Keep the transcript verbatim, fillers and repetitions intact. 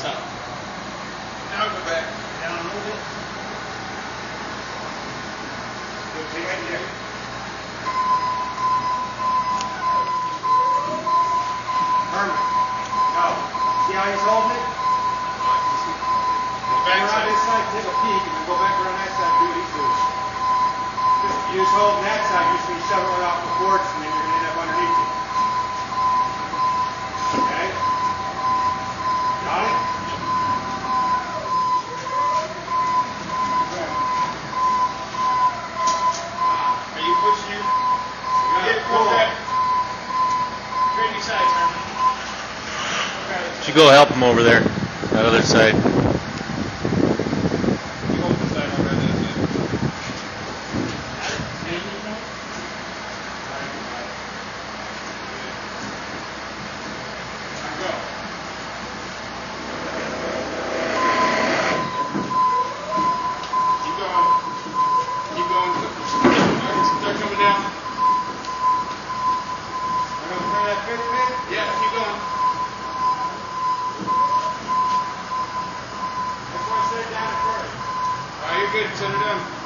up. Now go back. Down a little bit. Good, stay right there. Herman. No. See how he's holding it? Go around this side, take a peek, and then go back around that side and do what he's doing. You just hold that side, you're just going to shove it off the boards, and then you're going to end up underneath it. Okay? Got it? Are you pushing you? You got to pull that. Crazy side, Herman. You should go help him over there, that other side. Yeah, keep going. That's why I set it down at first. Alright, you're good. Set it down.